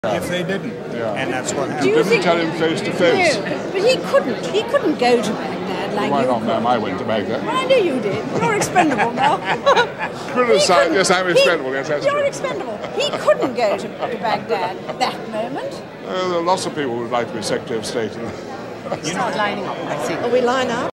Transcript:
if they didn't. Yeah. And that's what You happened. didn't tell him face to face. No, but he couldn't. He couldn't go to Baghdad like Why you not, could. ma'am? I went to Baghdad. Well, I know you did. You're expendable now. Criticise. Yes, I'm expendable. Yes, that's You're true. expendable. He couldn't go to Baghdad that moment. There are lots of people who would like to be Secretary of State. Start lining up, I think. Are we line up?